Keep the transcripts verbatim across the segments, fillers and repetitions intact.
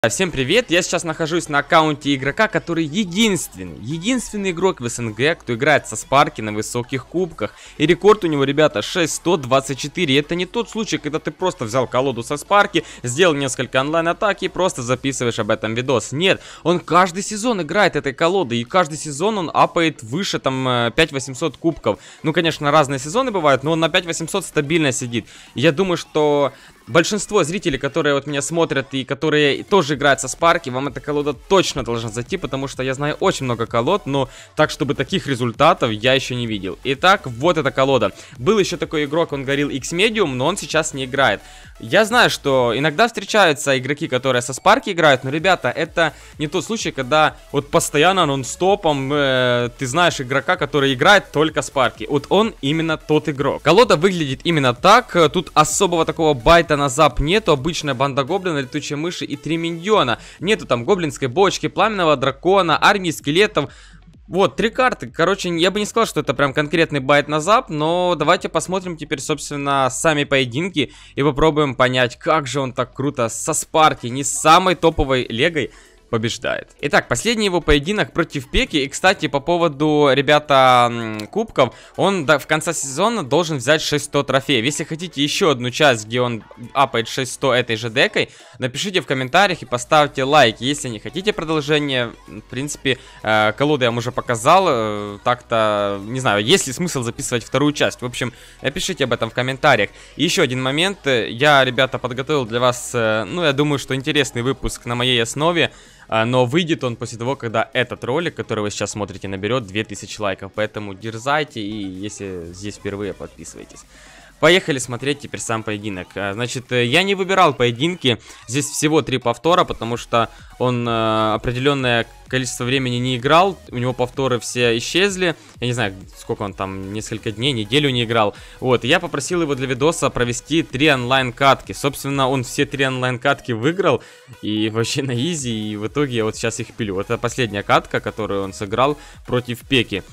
Всем привет, я сейчас нахожусь на аккаунте игрока, который единственный, единственный игрок в СНГ, кто играет со Спарки на высоких кубках. И рекорд у него, ребята, шесть сто двадцать четыре. Это не тот случай, когда ты просто взял колоду со Спарки, сделал несколько онлайн-атак и просто записываешь об этом видос. Нет, он каждый сезон играет этой колодой, и каждый сезон он апает выше там пять восемьсот кубков. Ну, конечно, разные сезоны бывают, но он на пять восемьсот стабильно сидит. И я думаю, что большинство зрителей, которые вот меня смотрят и которые тоже играют со Спарки, вам эта колода точно должна зайти, потому что я знаю очень много колод, но так, чтобы таких результатов я еще не видел. Итак, вот эта колода. Был еще такой игрок, он говорил X-Medium, но он сейчас не играет. Я знаю, что иногда встречаются игроки, которые со Спарки играют, но, ребята, это не тот случай, когда вот постоянно нон-стопом э, ты знаешь игрока, который играет только Спарки. Вот он именно тот игрок. Колода выглядит именно так, тут особого такого байта на зап нету, обычная банда гоблина, летучие мыши и три миньона. Нету там гоблинской бочки, пламенного дракона, армии скелетов. Вот, три карты. Короче, я бы не сказал, что это прям конкретный байт на зап, но давайте посмотрим теперь, собственно, сами поединки и попробуем понять, как же он так круто со Спарки, не с самой топовой легой, побеждает. Итак, последний его поединок против Пеки. И, кстати, по поводу, ребята, кубков, он в конце сезона должен взять шесть сто трофеев. Если хотите еще одну часть, где он апает шесть сто этой же декой, напишите в комментариях и поставьте лайк. Если не хотите продолжение, в принципе, колоду я вам уже показал. Так-то, не знаю, есть ли смысл записывать вторую часть. В общем, напишите об этом в комментариях. И еще один момент. Я, ребята, подготовил для вас, ну, я думаю, что интересный выпуск на моей основе. Но выйдет он после того, когда этот ролик, который вы сейчас смотрите, наберет две тысячи лайков. Поэтому дерзайте и, если здесь впервые, подписывайтесь. Поехали смотреть теперь сам поединок. Значит, я не выбирал поединки. Здесь всего три повтора, потому что он э, определенное количество времени не играл. У него повторы все исчезли. Я не знаю, сколько он там, несколько дней, неделю не играл. Вот, я попросил его для видоса провести три онлайн-катки. Собственно, он все три онлайн-катки выиграл. И вообще на изи, и в итоге я вот сейчас их пилю. Это последняя катка, которую он сыграл против Пеки.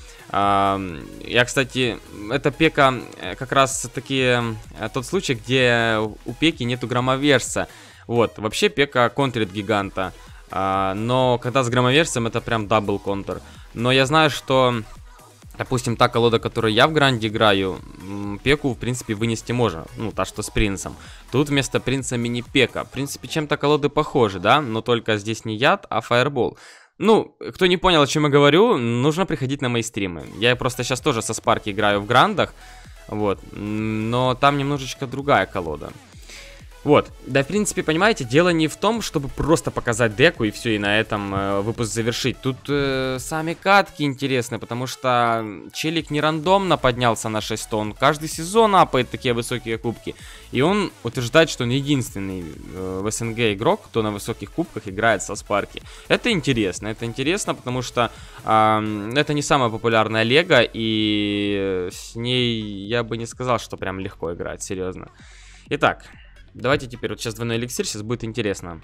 Я, кстати, это Пека как раз таки тот случай, где у Пеки нету громоверса. Вот, вообще Пека контрит гиганта, но когда с громоверсом это прям дабл контр. Но я знаю, что, допустим, та колода, которую я в гранде играю, Пеку, в принципе, вынести можно. Ну, та, что с принцем. Тут вместо принца мини-Пека. В принципе, чем-то колоды похожи, да? Но только здесь не яд, а фаербол. Ну, кто не понял, о чем я говорю, нужно приходить на мои стримы. Я просто сейчас тоже со Спарки играю в грандах, вот, но там немножечко другая колода. Вот, да, в принципе, понимаете, дело не в том, чтобы просто показать деку и все, и на этом э, выпуск завершить. Тут э, сами катки интересны, потому что челик не рандомно поднялся на шесть сто, он каждый сезон апает такие высокие кубки. И он утверждает, что он единственный э, в СНГ игрок, кто на высоких кубках играет со Спарки. Это интересно, это интересно, потому что э, это не самая популярная лего, и с ней я бы не сказал, что прям легко играть, серьезно. Итак. Давайте теперь, вот сейчас двойной эликсир, сейчас будет интересно.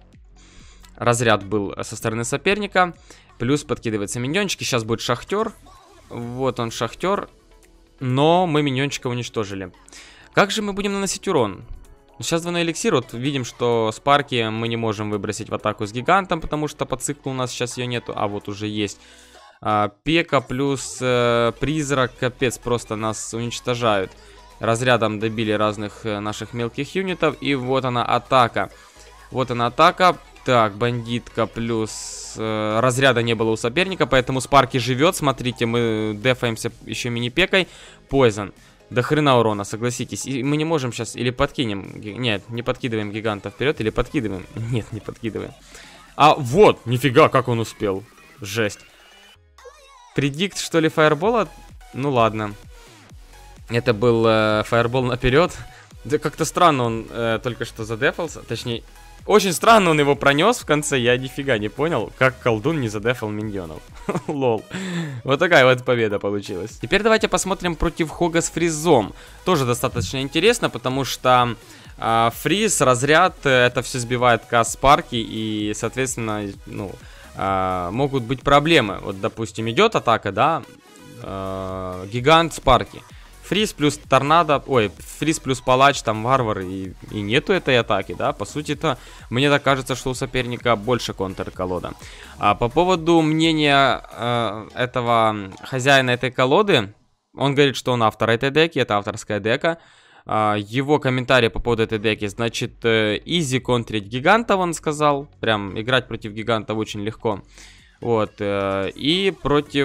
Разряд был со стороны соперника. Плюс подкидывается миньончики. Сейчас будет шахтер. Вот он, шахтер. Но мы миньончика уничтожили. Как же мы будем наносить урон? Сейчас двойной эликсир. Вот видим, что Спарки мы не можем выбросить в атаку с гигантом, потому что по циклу у нас сейчас ее нету. А вот уже есть. А, Пека плюс э, призрак. Капец, просто нас уничтожают. Разрядом добили разных наших мелких юнитов. И вот она атака. Вот она атака. Так, бандитка плюс... Э, разряда не было у соперника, поэтому Спарки живет. Смотрите, мы дефаемся еще мини-пекой. Пойзон. До хрена урона, согласитесь. И мы не можем сейчас... Или подкинем... Нет, не подкидываем гиганта вперед. Или подкидываем. Нет, не подкидываем. А вот, нифига, как он успел. Жесть. Предикт, что ли, фаербола? Ну ладно. Это был э, фаербол наперед. Да как-то странно он э, только что задефался. Точнее, очень странно он его пронес в конце. Я нифига не понял, как колдун не задефал миньонов. Лол. Вот такая вот победа получилась. Теперь давайте посмотрим против Хога с фризом. Тоже достаточно интересно, потому что э, фриз, разряд, это все сбивает касс Спарки. И, соответственно, ну, э, могут быть проблемы. Вот, допустим, идет атака, да, э, гигант Спарки. фриз плюс торнадо, ой, фриз плюс палач, там варвар, и, и нету этой атаки, да, по сути-то, мне так кажется, что у соперника больше контр-колода. А по поводу мнения э, этого хозяина этой колоды, он говорит, что он автор этой деки, это авторская дека. Uh, его комментарий по поводу этой деки, значит, изи uh, контрить гигантов, он сказал. Прям играть против гигантов очень легко. Вот. Uh, и против...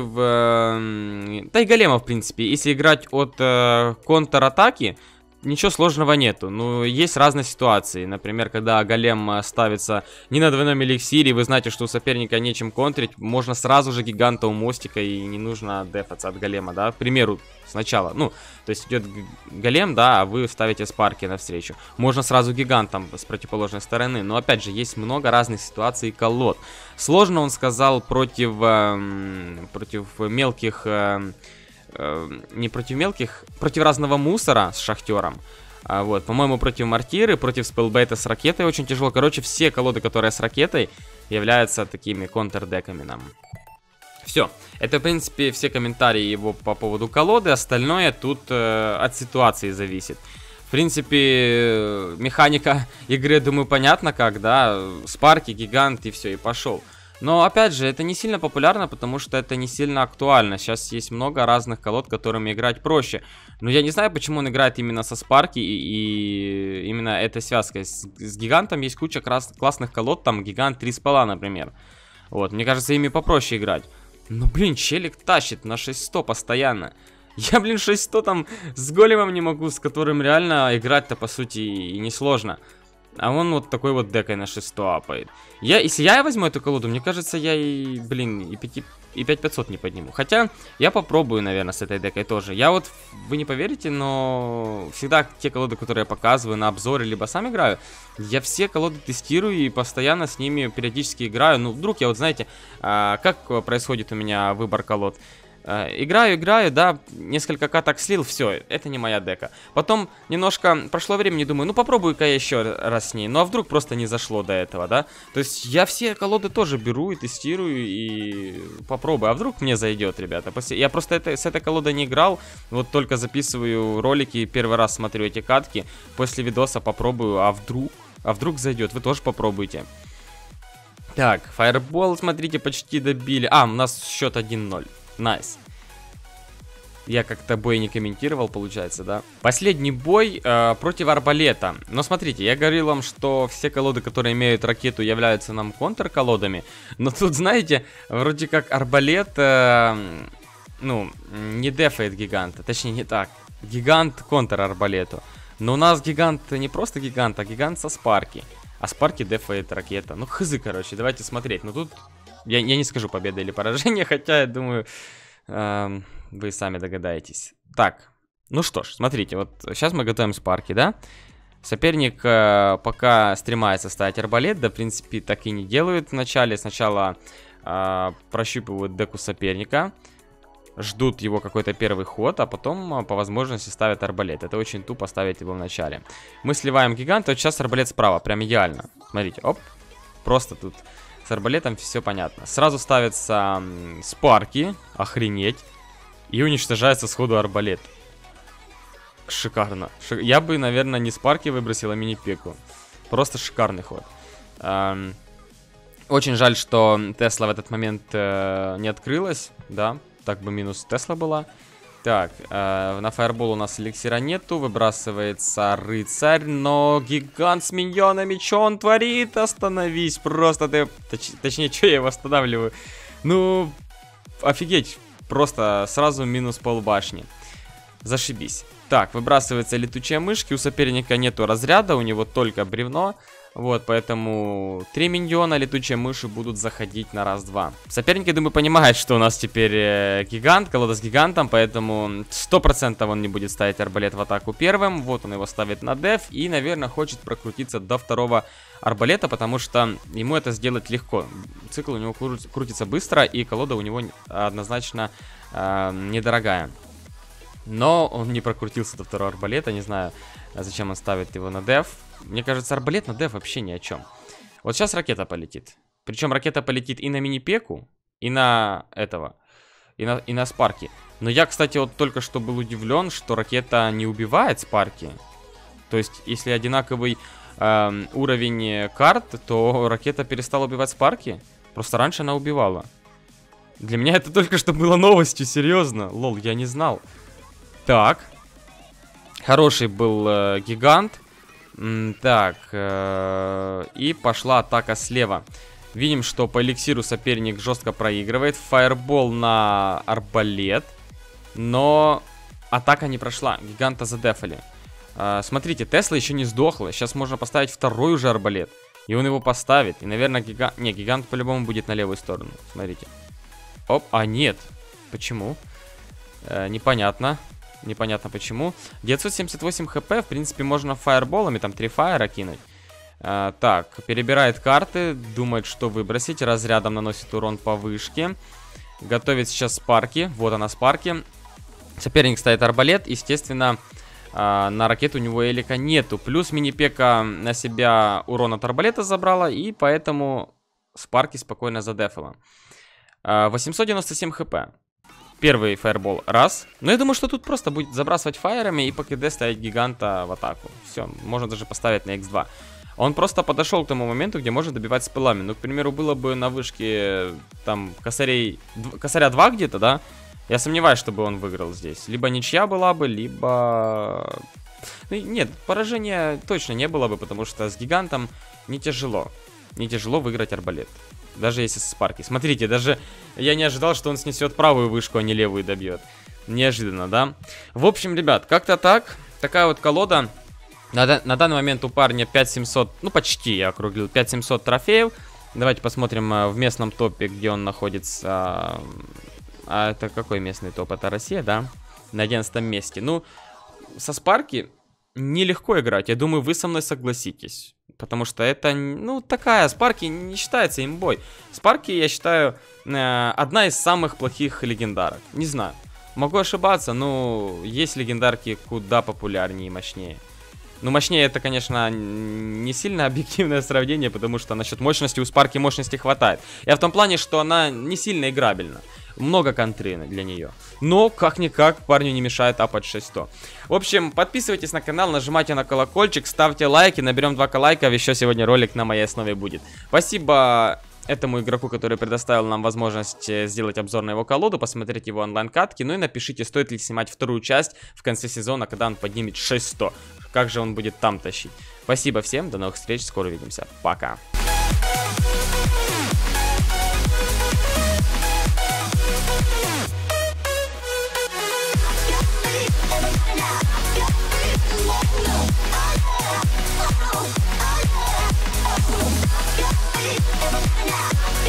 Uh, да и голема, в принципе. Если играть от uh, контр-атаки, ничего сложного нету. Ну, есть разные ситуации. Например, когда голем ставится не на двойном эликсире, вы знаете, что у соперника нечем контрить, можно сразу же гиганта у мостика, и не нужно дефаться от голема, да. К примеру, сначала, ну, то есть идет голем, да, а вы ставите спарки навстречу. Можно сразу гигантом с противоположной стороны, но опять же, есть много разных ситуаций и колод. Сложно, он сказал, против, э, против мелких... Э, не против мелких, против разного мусора с шахтером. А, вот, по-моему, против мортиры, против спелбейта с ракетой очень тяжело. Короче, все колоды, которые с ракетой, являются такими контрдеками нам. Все. Это, в принципе, все комментарии его по поводу колоды. Остальное тут э, от ситуации зависит. В принципе, механика игры, думаю, понятно как, да. Спарки, гигант и все, и пошел. Но, опять же, это не сильно популярно, потому что это не сильно актуально. Сейчас есть много разных колод, которыми играть проще. Но я не знаю, почему он играет именно со спарки и, и именно этой связкой. С, с гигантом есть куча крас классных колод, там гигант три спала, например. Вот, мне кажется, ими попроще играть. Но, блин, челик тащит на шесть сто постоянно. Я, блин, шесть сто там с големом не могу, с которым реально играть-то, по сути, и несложно. А он вот такой вот декой на шесть сто апает. Я, если я возьму эту колоду, мне кажется, я и, блин, и, пять, и пять пятьсот не подниму. Хотя, я попробую, наверное, с этой декой тоже. Я вот, вы не поверите, но всегда те колоды, которые я показываю на обзоре, либо сам играю, я все колоды тестирую и постоянно с ними периодически играю. Ну, вдруг я вот, знаете, а, как происходит у меня выбор колод? Играю, играю, да, несколько каток слил, все, это не моя дека. Потом немножко прошло времени, думаю, ну попробую-ка я еще раз с ней. Ну а вдруг просто не зашло до этого, да? То есть я все колоды тоже беру и тестирую и попробую. А вдруг мне зайдет, ребята? Я просто это, с этой колодой не играл, вот только записываю ролики, первый раз смотрю эти катки. После видоса попробую, а вдруг, а вдруг зайдет, вы тоже попробуйте. Так, фаербол, смотрите, почти добили. А, у нас счет один ноль. Найс. Я как-то бой не комментировал, получается, да? Последний бой э, против арбалета. Но смотрите, я говорил вам, что все колоды, которые имеют ракету, являются нам контр-колодами. Но тут, знаете, вроде как арбалет, э, ну, не дефает гиганта. Точнее, не так. Гигант контр-арбалету. Но у нас гигант не просто гигант, а гигант со спарки. А спарки дефает ракета. Ну, хз, короче, давайте смотреть. Но тут... Я, я не скажу победа или поражение, хотя я думаю, э, вы сами догадаетесь. Так, ну что ж, смотрите, вот сейчас мы готовим спарки, да? Соперник э, пока стремается ставить арбалет, да, в принципе, так и не делают вначале. Сначала э, прощупывают деку соперника, ждут его какой-то первый ход, а потом по возможности ставят арбалет. Это очень тупо ставить его в начале. Мы сливаем гиганта, вот сейчас арбалет справа, прям идеально. Смотрите, оп, просто тут... С арбалетом все понятно. Сразу ставятся спарки, охренеть, и уничтожается сходу арбалет. Шикарно. Шик... Я бы, наверное, не спарки выбросил, а мини-пеку. Просто шикарный ход. Эм... Очень жаль, что Тесла в этот момент э, не открылась, да, так бы минус Тесла была. Так, э, на фаербол у нас эликсира нету, выбрасывается рыцарь, но гигант с миньонами, что он творит? Остановись, просто ты, точ, точнее, что я его останавливаю? Ну, офигеть, просто сразу минус полбашни, зашибись. Так, выбрасывается летучие мышки, у соперника нету разряда, у него только бревно. Вот, поэтому три миньона, летучие мыши будут заходить на раз-два. Соперник, я думаю, понимает, что у нас теперь э, гигант, колода с гигантом, поэтому сто процентов он не будет ставить арбалет в атаку первым. Вот он его ставит на деф и, наверное, хочет прокрутиться до второго арбалета, потому что ему это сделать легко. Цикл у него крутится быстро, и колода у него однозначно э, недорогая. Но он не прокрутился до второго арбалета, не знаю, зачем он ставит его на деф. Мне кажется, арбалет на деф вообще ни о чем. Вот сейчас ракета полетит. Причем ракета полетит и на мини-пеку, и на этого. и на, и на спарке. Но я, кстати, вот только что был удивлен, что ракета не убивает спарки. То есть, если одинаковый э, уровень карт, то ракета перестала убивать спарки. Просто раньше она убивала. Для меня это только что было новостью, серьезно. Лол, я не знал. Так. Хороший был э, гигант. М, так. Э, и пошла атака слева. Видим, что по эликсиру соперник жестко проигрывает. Фаербол на арбалет. Но атака не прошла. Гиганта задефали. А, смотрите, Тесла еще не сдохла. Сейчас можно поставить второй уже арбалет. И он его поставит. И, наверное, гигант... Не, гигант по-любому будет на левую сторону. Смотрите. Оп, а нет. Почему? Э, непонятно. Непонятно почему. девятьсот семьдесят восемь хп. В принципе, можно фаерболами. Там три фаера кинуть. А, так, перебирает карты. Думает, что выбросить. Разрядом наносит урон по вышке. Готовит сейчас спарки. Вот она, спарки. Соперник ставит арбалет. Естественно, а, на ракету у него элика нету. Плюс мини-пека на себя урон от арбалета забрала. И поэтому спарки спокойно задефала. а, восемьсот девяносто семь хп. Первый фаербол раз. Но я думаю, что тут просто будет забрасывать фаерами и по КД ставить гиганта в атаку. Все, можно даже поставить на икс два. Он просто подошел к тому моменту, где может добивать с пылами. Ну, к примеру, было бы на вышке там косарей, косаря два где-то, да? Я сомневаюсь, чтобы он выиграл здесь. Либо ничья была бы, либо... Ну, нет, поражения точно не было бы, потому что с гигантом не тяжело. Не тяжело выиграть арбалет. Даже если со спарки. Смотрите, даже я не ожидал, что он снесет правую вышку, а не левую добьет. Неожиданно, да? В общем, ребят, как-то так. Такая вот колода. На, на данный момент у парня пять семьсот, ну почти я округлил, пять семьсот трофеев. Давайте посмотрим а, в местном топе, где он находится. А, а это какой местный топ? Это Россия, да? На одиннадцатом месте. Ну, со спарки нелегко играть. Я думаю, вы со мной согласитесь. Потому что это, ну, такая, спарки не считается имбой. Спарки, я считаю, э, одна из самых плохих легендарок. Не знаю. Могу ошибаться, но есть легендарки куда популярнее и мощнее. Ну, мощнее это, конечно, не сильно объективное сравнение, потому что насчет мощности у спарки мощности хватает. Я в том плане, что она не сильно играбельна. Много контры для нее. Но, как-никак, парню не мешает апать шесть сто. В общем, подписывайтесь на канал, нажимайте на колокольчик, ставьте лайки. Наберем два лайков, еще сегодня ролик на моей основе будет. Спасибо этому игроку, который предоставил нам возможность сделать обзор на его колоду, посмотреть его онлайн-катки. Ну и напишите, стоит ли снимать вторую часть в конце сезона, когда он поднимет шесть сто. Как же он будет там тащить. Спасибо всем, до новых встреч, скоро увидимся. Пока. Yeah.